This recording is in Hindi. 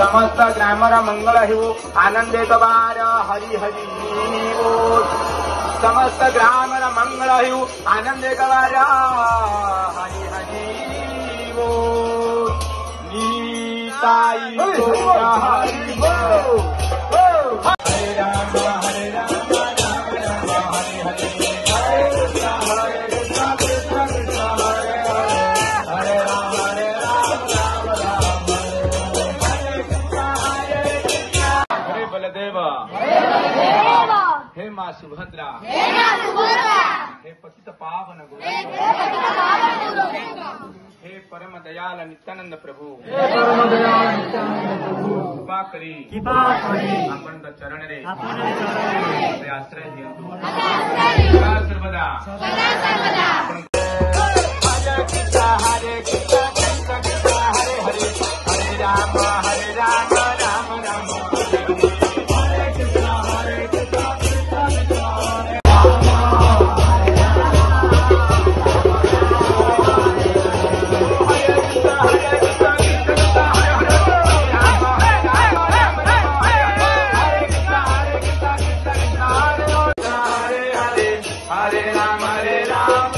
समस्त ग्रामर मंगल हेउ आनंदे कबार हरि हरि बोल। समस्त ग्रामर मंगल हेउ आनंदे कबार हरि हरि बोल। नीताई हरि बोल। हरे राम हरे राम राम राम हरे हरे। हरे कृष्ण कृष्ण कृष्ण हरे हरे। हरे राम राम राम हरे कृष्ण हरे कृष्ण। हरे बलदेव हे माँ सुभद्रा हे पतित पावन गोविंद हे परम दयाल नित्यानंद प्रभु कृपा करी आपण चरण रे आश्रय दियंतु सदा सर्वदा। हरे कृष्ण कृष्ण कृष्ण हरे हरे। हरे राम राम राम हरे हरे। हरे कृष्ण कृष्ण कृष्ण हरे हरे राम